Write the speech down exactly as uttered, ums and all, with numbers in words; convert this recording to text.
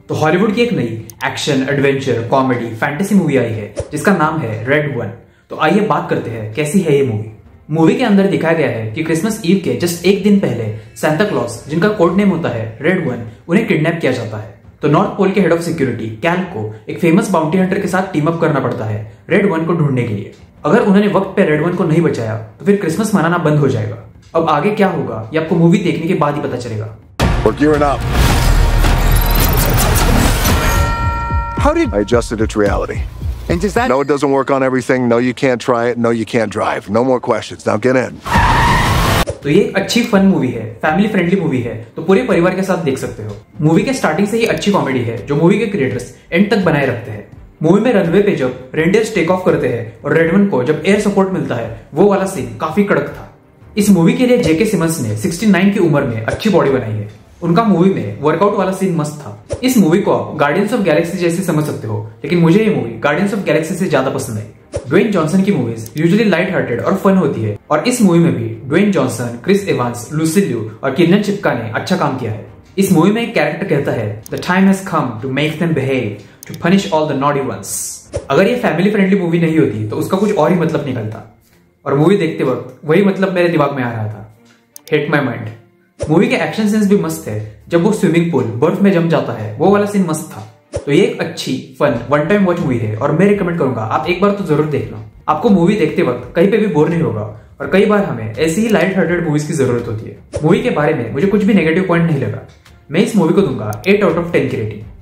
तो हॉलीवुड की एक नई action, adventure, comedy, fantasy movie आई है जिसका नाम है रेड वन। तो आइए बात करते हैं कैसी है ये मूवी। मूवी के अंदर दिखाया गया है कि क्रिसमस ईव के जस्ट एक दिन पहले सांता क्लॉज, जिनका कोड नेम होता है रेड वन, उन्हें किडनैप किया जाता है। तो नॉर्थ पोल के हेड ऑफ सिक्योरिटी कैल को एक फेमस बाउंटी हंटर के साथ टीम अप करना पड़ता है रेड वन को ढूंढने के लिए। अगर उन्होंने वक्त पे रेड वन को नहीं बचाया तो फिर क्रिसमस मनाना बंद हो जाएगा। अब आगे क्या होगा ये आपको मूवी देखने के बाद ही पता चलेगा। How did I adjusted it to reality? And does that? No, it doesn't work on everything. No, you can't try it. No, you can't drive. No more questions. Now get in. तो ये एक अच्छी fun movie है, family friendly movie है, तो पूरे परिवार के साथ देख सकते हो। मूवी के स्टार्टिंग से ही अच्छी कॉमेडी है जो मूवी के क्रिएटर्स एंड तक बनाए रखते हैं। मूवी में रनवे पे जब रेंडियर्स टेक ऑफ करते हैं और रेड वन को जब एयर सपोर्ट मिलता है, वो वाला सीन काफी कड़क था। इस मूवी के लिए जेके सिमंस ने उनहत्तर की उम्र में अच्छी बॉडी बनाई है। उनका मूवी में वर्कआउट वाला सीन मस्त था। इस मूवी को आप गार्डियंस ऑफ गैलेक्सी जैसे समझ सकते हो, लेकिन मुझे ये मूवी गार्डियंस ऑफ गैलेक्सी से ज्यादा पसंद आई। ड्वेन जॉनसन की मूवीज यूजुअली लाइट हार्टेड और फन होती है, और इस मूवी में भी Dwayne Johnson, Chris Evans, Lucy Liu और किरनन चिप्का ने अच्छा काम किया है। इस मूवी में एक कैरेक्टर कहता है, the time has come to make them behave, to punish all the naughty ones. अगर ये फैमिली फ्रेंडली मूवी नहीं होती तो उसका कुछ और ही मतलब निकलता, और मूवी देखते वक्त वही मतलब मेरे दिमाग में आ रहा था। Hit my mind. मूवी के एक्शन सीन्स भी मस्त है। जब वो स्विमिंग पूल बर्फ में जम जाता है, वो वाला सीन मस्त था। तो ये एक अच्छी fun one time watch movie है और मैं रिकमेंड करूंगा आप एक बार तो जरूर देखना। आपको मूवी देखते वक्त कहीं पे भी बोर नहीं होगा, और कई बार हमें ऐसी ही लाइट हार्टेड मूवीज की जरूरत होती है। मूवी के बारे में मुझे कुछ भी नेगेटिव पॉइंट नहीं लगा। मैं इस मूवी को दूंगा एट आउट ऑफ टेन की रेटिंग।